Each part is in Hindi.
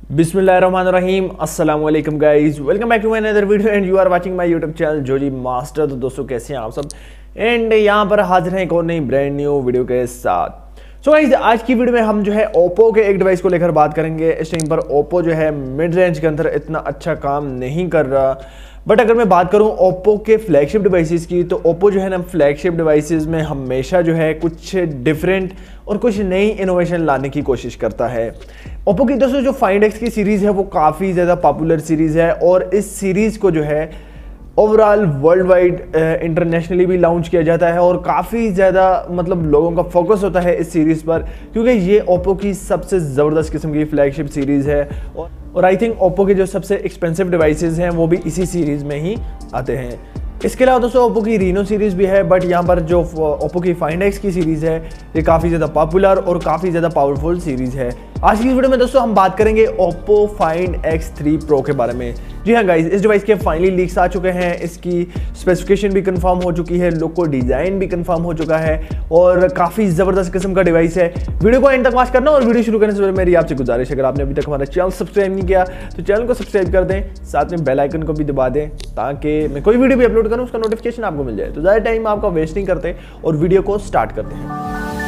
बिस्मिल्लाहिर्रहमानिर्रहीम अस्सलाम वालेकुम guys, welcome back to my another video and you are watching my YouTube channel Joji master. तो दोस्तों कैसे हैं आप सब। एंड यहाँ पर हाजिर हैं एक और नई ब्रांड न्यू वीडियो के साथ। सो गाइस आज की वीडियो में हम जो है ओप्पो के एक डिवाइस को लेकर बात करेंगे। इस टाइम पर ओप्पो जो है मिड रेंज के अंदर इतना अच्छा काम नहीं कर रहा, बट अगर मैं बात करूं ओप्पो के फ्लैगशिप डिवाइसेस की, तो ओप्पो जो है ना फ्लैगशिप डिवाइसेस में हमेशा जो है कुछ डिफरेंट और कुछ नई इनोवेशन लाने की कोशिश करता है। ओप्पो की दोस्तों जो फाइंड एक्स की सीरीज़ है वो काफ़ी ज़्यादा पॉपुलर सीरीज़ है और इस सीरीज़ को जो है ओवरऑल वर्ल्ड वाइड इंटरनेशनली भी लॉन्च किया जाता है और काफ़ी ज़्यादा मतलब लोगों का फोकस होता है इस सीरीज़ पर, क्योंकि ये ओप्पो की सबसे ज़बरदस्त किस्म की फ्लैगशिप सीरीज़ है। और आई थिंक ओप्पो के जो सबसे एक्सपेंसिव डिवाइसेस हैं वो भी इसी सीरीज़ में ही आते हैं। इसके अलावा दोस्तों ओप्पो की रीनो सीरीज़ भी है, बट यहाँ पर जो ओप्पो की फाइंड एक्स की सीरीज़ है ये काफ़ी ज़्यादा पॉपुलर और काफ़ी ज़्यादा पावरफुल सीरीज़ है। आज की वीडियो में दोस्तों हम बात करेंगे ओप्पो फाइंड X3 प्रो के बारे में। जी हाँ गाइज, इस डिवाइस के फाइनली लीक्स आ चुके हैं, इसकी स्पेसिफिकेशन भी कंफर्म हो चुकी है, लुक को डिज़ाइन भी कंफर्म हो चुका है और काफ़ी ज़बरदस्त किस्म का डिवाइस है। वीडियो को एंड तक वॉच करना और वीडियो शुरू करने से पहले मेरी आपसे गुजारिश, अगर आपने अभी तक हमारा चैनल सब्सक्राइब नहीं किया तो चैनल को सब्सक्राइब कर दें, साथ में बेल आइकन को भी दबा दें ताकि मैं कोई वीडियो भी अपलोड करूँ उसका नोटिफिकेशन आपको मिल जाए। तो ज़्यादा टाइम आपका वेस्ट नहीं करते और वीडियो को स्टार्ट करते हैं।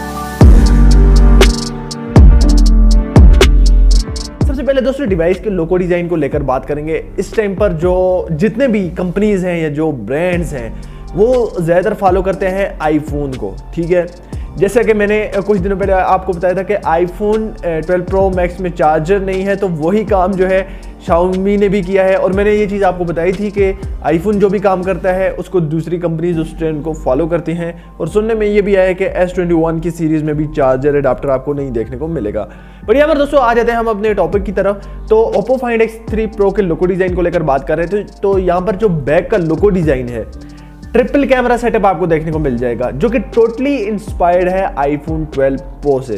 सबसे पहले दोस्तों डिवाइस के लोगो डिज़ाइन को लेकर बात करेंगे। इस टाइम पर जो जितने भी कंपनीज हैं या जो ब्रांड्स हैं वो ज़्यादातर फॉलो करते हैं आईफोन को, ठीक है। जैसा कि मैंने कुछ दिनों पहले आपको बताया था कि आईफोन 12 प्रो मैक्स में चार्जर नहीं है, तो वही काम जो है शाओमी ने भी किया है। और मैंने ये चीज़ आपको बताई थी कि आईफोन जो भी काम करता है उसको दूसरी कंपनीज उस ट्रेंड को फॉलो करती हैं। और सुनने में ये भी आया है कि S21 की सीरीज़ में भी चार्जर एडाप्टर आपको नहीं देखने को मिलेगा। बट यहाँ पर दोस्तों आ जाते हैं हम अपने टॉपिक की तरफ। तो ओप्पो फाइंड X3 प्रो के लोगो डिज़ाइन को लेकर बात कर रहे थे, तो यहाँ पर जो बैक का लोगो डिज़ाइन है ट्रिपल कैमरा सेटअप आपको देखने को मिल जाएगा, जो कि टोटली इंस्पायर्ड है आईफोन 12 प्रो से।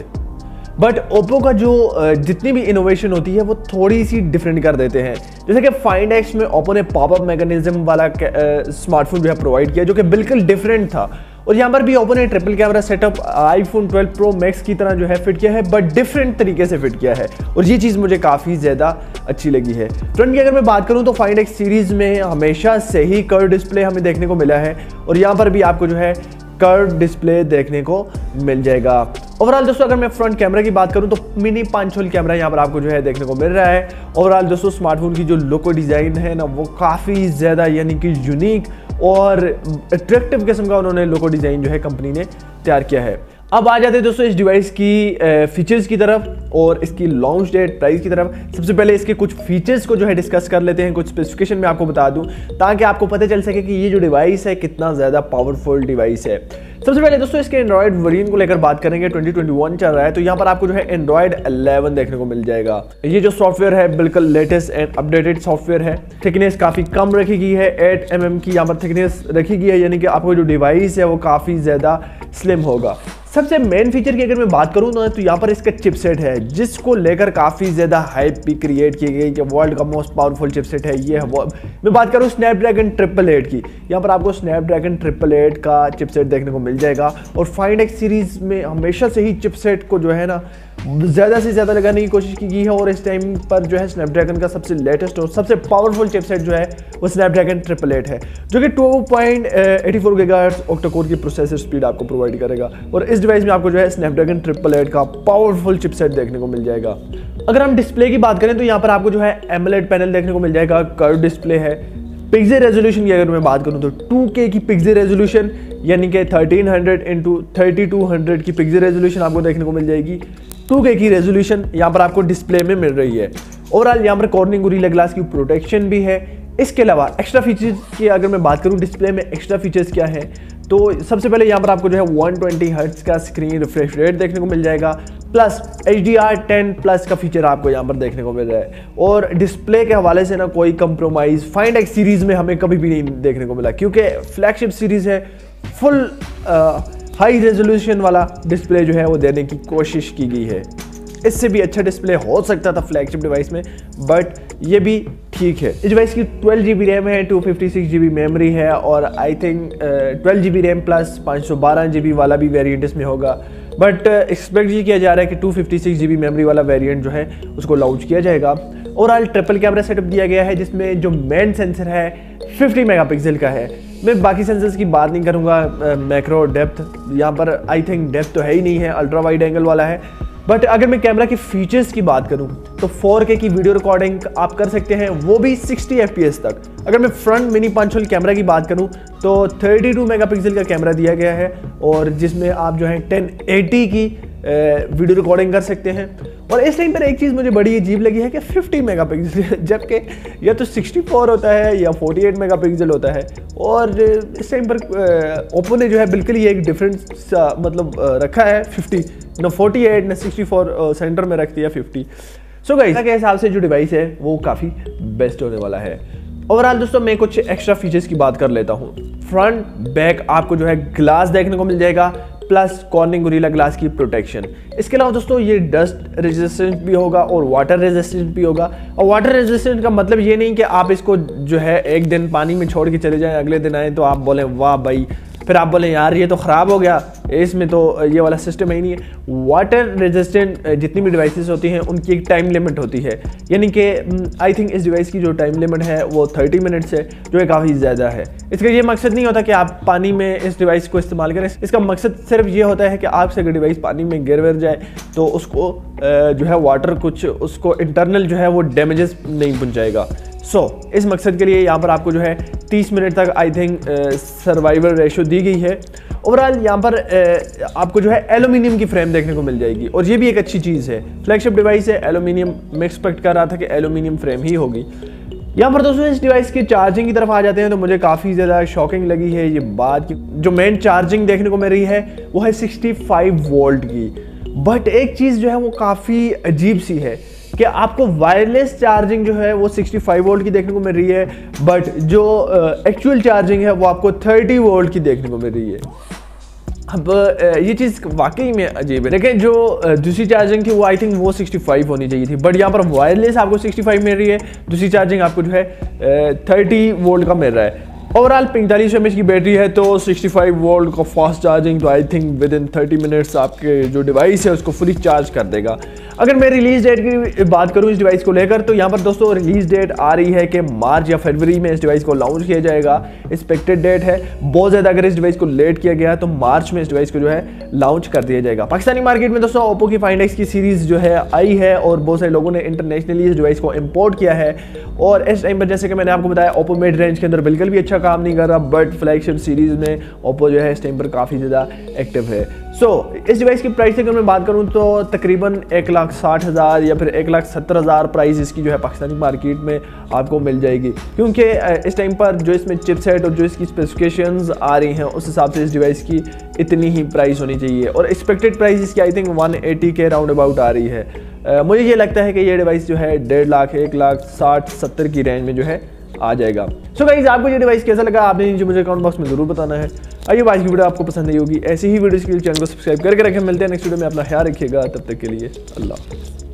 बट ओप्पो का जो जितनी भी इनोवेशन होती है वो थोड़ी सी डिफरेंट कर देते हैं। जैसे कि फाइंड एक्स में ओप्पो ने पॉपअप मैकेनिज्म वाला स्मार्टफोन जो है प्रोवाइड किया, जो कि बिल्कुल डिफरेंट था। और यहाँ पर भी ओप्पो ने triple camera setup iPhone 12 pro max की तरह जो है फिट किया है, बट डिफरेंट तरीके से फिट किया है और ये चीज़ मुझे काफ़ी ज़्यादा अच्छी लगी है। फ्रंट की अगर मैं बात करूँ तो फाइंड एक्स सीरीज़ में हमेशा से ही कर्व डिस्प्ले हमें देखने को मिला है और यहाँ पर भी आपको जो है कर्व डिस्प्ले देखने को मिल जाएगा। ओवरऑल दोस्तों अगर मैं फ्रंट कैमरा की बात करूं तो मिनी पंच होल कैमरा यहाँ पर आपको जो है देखने को मिल रहा है। ओवरऑल दोस्तों स्मार्टफोन की जो लुक डिज़ाइन है ना वो काफ़ी ज़्यादा यानी कि यूनिक और अट्रैक्टिव किस्म का उन्होंने लोगो डिज़ाइन जो है कंपनी ने तैयार किया है। अब आ जाते हैं दोस्तों इस डिवाइस की फीचर्स की तरफ और इसकी लॉन्च डेट, प्राइस की तरफ। सबसे पहले इसके कुछ फीचर्स को जो है डिस्कस कर लेते हैं, कुछ स्पेसिफिकेशन में आपको बता दूं ताकि आपको पता चल सके कि ये जो डिवाइस है कितना ज़्यादा पावरफुल डिवाइस है। सबसे पहले दोस्तों इसके एंड्रॉइड वेरिएंट को लेकर बात करेंगे। 2021 चल रहा है, तो यहाँ पर आपको जो है एंड्रॉइड 11 देखने को मिल जाएगा। ये जो सॉफ्टवेयर है बिल्कुल लेटेस्ट एंड अपडेटेड सॉफ्टवेयर है। थिकनेस काफ़ी कम रखी गई है, 8 mm की यहाँ पर थिकनेस रखी गई है, यानी कि आपको जो डिवाइस है वो काफ़ी ज़्यादा स्लिम होगा। सबसे मेन फीचर की अगर मैं बात करूं तो यहाँ पर इसका चिपसेट है, जिसको लेकर काफ़ी ज़्यादा हाइप भी क्रिएट की गई कि वर्ल्ड का मोस्ट पावरफुल चिपसेट है ये है वो। मैं बात करूं स्नैपड्रैगन 888 की, यहाँ पर आपको स्नैपड्रैगन 888 का चिपसेट देखने को मिल जाएगा। और फाइंड एक्स सीरीज़ में हमेशा से ही चिपसेट को जो है ना ज़्यादा से ज़्यादा लगाने की कोशिश की गई है और इस टाइम पर जो है स्नैपड्रैगन का सबसे लेटेस्ट और सबसे पावरफुल चिपसेट जो है वो स्नैपड्रैगन 888 है, जो कि 2.84 गीगाहर्ट्ज़ ऑक्टा कोर की प्रोसेसर स्पीड आपको प्रोवाइड करेगा। और इस डिवाइस में आपको जो है स्नैपड्रैगन 888 का पावरफुल चिपसेट देखने को मिल जाएगा। अगर हम डिस्प्ले की बात करें तो यहाँ पर आपको जो है एमोलेड पैनल देखने को मिल जाएगा, कर्व डिस्प्ले है। पिक्सल रेजोल्यूशन की अगर मैं बात करूँ तो 2K की पिक्सल रेजोल्यूशन यानी कि 1300 × 3200 की पिक्सल रेजोल्यूशन आपको देखने को मिल जाएगी। 2K की रेजोल्यूशन यहाँ पर आपको डिस्प्ले में मिल रही है। ओवरऑल यहाँ पर कॉर्निंग गोरिल्ला ग्लास की प्रोटेक्शन भी है। इसके अलावा एक्स्ट्रा फीचर्स की अगर मैं बात करूँ डिस्प्ले में एक्स्ट्रा फीचर्स क्या है, तो सबसे पहले यहाँ पर आपको जो है 120 हर्ट्ज का स्क्रीन रिफ्रेश रेट देखने को मिल जाएगा, प्लस HDR10+ का फीचर आपको यहाँ पर देखने को मिल रहा है। और डिस्प्ले के हवाले से ना कोई कंप्रोमाइज़ फाइंड एक्स सीरीज़ में हमें कभी भी नहीं देखने को मिला, क्योंकि फ्लैगशिप सीरीज़ है, फुल हाई रेजोल्यूशन वाला डिस्प्ले जो है वो देने की कोशिश की गई है। इससे भी अच्छा डिस्प्ले हो सकता था फ्लैगशिप डिवाइस में, बट ये भी ठीक है। इस डिवाइस की 12 GB रैम है, 256 GB मेमोरी है और I think 12 GB RAM plus 512 GB वाला भी वेरिएंट इसमें होगा। बट एक्सपेक्ट ये किया जा रहा है कि 256 GB मेमोरी वाला वेरिएंट जो है उसको लॉन्च किया जाएगा। ओवरऑल ट्रिपल कैमरा सेटअप दिया गया है जिसमें जो मेन सेंसर है 50 मेगापिक्सल का है। मैं बाकी सेंसर्स की बात नहीं करूँगा, मैक्रो डेप्थ यहाँ पर आई थिंक डेप्थ तो है ही नहीं है, अल्ट्रा वाइड एंगल वाला है। बट अगर मैं कैमरा के फीचर्स की बात करूं तो 4K की वीडियो रिकॉर्डिंग आप कर सकते हैं, वो भी 60 FPS तक। अगर मैं front mini punch hole camera की बात करूं तो 32 मेगापिक्सल का कैमरा दिया गया है और जिसमें आप जो है 1080 की वीडियो रिकॉर्डिंग कर सकते हैं। और इस टाइम पर एक चीज़ मुझे बड़ी अजीब लगी है कि 50 मेगापिक्सल, जबकि या तो 64 होता है या 48 मेगापिक्सल होता है। और इस टाइम पर ओप्पो ने जो है बिल्कुल ही एक डिफरेंस मतलब रखा है, 50 ना 48 ना 64, सेंटर में रख दिया 50। सो गाइस के हिसाब से जो डिवाइस है वो काफ़ी बेस्ट होने वाला है। ओवरऑल दोस्तों मैं कुछ एक्स्ट्रा फीचर्स की बात कर लेता हूँ। फ्रंट बैक आपको जो है ग्लास देखने को मिल जाएगा, प्लस कॉर्निंग गोरिल्ला ग्लास की प्रोटेक्शन। इसके अलावा दोस्तों ये डस्ट रेजिस्टेंट भी होगा और वाटर रेजिस्टेंट भी होगा। और वाटर रेजिस्टेंट का मतलब ये नहीं कि आप इसको जो है एक दिन पानी में छोड़ के चले जाएं, अगले दिन आए तो आप बोलें वाह भाई, फिर आप बोलें यार ये तो ख़राब हो गया, इसमें तो ये वाला सिस्टम है ही नहीं है। वाटर रेजिस्टेंट जितनी भी डिवाइसेस होती हैं उनकी एक टाइम लिमिट होती है, यानी कि आई थिंक इस डिवाइस की जो टाइम लिमिट है वो 30 मिनट्स है, जो है काफ़ी ज़्यादा है। इसका ये मकसद नहीं होता कि आप पानी में इस डिवाइस को इस्तेमाल करें, इसका मकसद सिर्फ ये होता है कि आपसे अगर डिवाइस पानी में गिर विर जाए तो उसको जो है वाटर कुछ उसको इंटरनल जो है वो डैमेजेस नहीं पहुँचाएगा। इस मकसद के लिए यहाँ पर आपको जो है 30 मिनट तक आई थिंक सर्वाइवल रेशो दी गई है। ओवरऑल यहाँ पर आपको जो है एल्यूमिनियम की फ्रेम देखने को मिल जाएगी और ये भी एक अच्छी चीज़ है। फ्लैगशिप डिवाइस है एल्यूमिनियम, मैं एक्सपेक्ट कर रहा था कि एल्यूमिनियम फ्रेम ही होगी। यहाँ पर दोस्तों इस डिवाइस की चार्जिंग की तरफ आ जाते हैं तो मुझे काफ़ी ज़्यादा शॉकिंग लगी है ये बात कि जो मेन चार्जिंग देखने को मिल रही है वो है 65 वोल्ट की। बट एक चीज़ जो है वो काफ़ी अजीब सी है कि आपको वायरलेस चार्जिंग जो है वो 65 वोल्ट की देखने को मिल रही है, बट जो एक्चुअल चार्जिंग है वो आपको 30 वोल्ट की देखने को मिल रही है। अब ये चीज़ वाकई में अजीब है। देखिए जो दूसरी चार्जिंग थी वो आई थिंक वो 65 होनी चाहिए थी, बट यहाँ पर वायरलेस आपको 65 मिल रही है, दूसरी चार्जिंग आपको जो है 30 वोल्ट का मिल रहा है। ओवरऑल 45 mAh की बैटरी है तो 65 वोल्ट का फास्ट चार्जिंग तो I think within 30 minutes आपके जो डिवाइस है उसको फुली चार्ज कर देगा। अगर मैं रिलीज डेट की बात करूं इस डिवाइस को लेकर तो यहाँ पर दोस्तों रिलीज डेट आ रही है कि मार्च या फरवरी में इस डिवाइस को लॉन्च किया जाएगा। एक्सपेक्टेड डेट है बहुत ज़्यादा, अगर इस डिवाइस को लेट किया गया तो मार्च में इस डिवाइस को जो है लॉन्च कर दिया जाएगा। पाकिस्तानी मार्केट में दोस्तों ओप्पो की Find X की सीरीज़ जो है आई है और बहुत सारे लोगों ने इंटरनेशनली इस डिवाइस को इम्पोर्ट किया है। और इस टाइम पर जैसे कि मैंने आपको बताया ओप्पो मिड रेंज के अंदर बिल्कुल भी अच्छा काम नहीं कर रहा, बट फ्लैगशिप सीरीज़ में ओप्पो जो है इस टाइम पर काफ़ी ज़्यादा एक्टिव है। इस डिवाइस की प्राइस की अगर मैं बात करूं तो तकरीबन 1,60,000 या फिर 1,70,000 प्राइस इसकी जो है पाकिस्तानी मार्केट में आपको मिल जाएगी, क्योंकि इस टाइम पर जो इसमें चिपसेट और जो इसकी स्पेसिफिकेशंस आ रही हैं उस हिसाब से इस डिवाइस की इतनी ही प्राइस होनी चाहिए। और एक्सपेक्टेड प्राइस इसकी आई थिंक 180 के राउंड अबाउट आ रही है। मुझे ये लगता है कि ये डिवाइस जो है 1.5 लाख 1,60,70 की रेंज में जो है आ जाएगा। गाइस आपको ये डिवाइस कैसा लगा आपने नीचे मुझे कमेंट बॉक्स में जरूर बताना है। आइए आज की वीडियो आपको पसंद आई होगी, ऐसी ही वीडियोस के लिए चैनल को सब्सक्राइब करके रखें। मिलते हैं नेक्स्ट वीडियो में, अपना ख्याल रखिएगा, तब तक के लिए अल्लाह।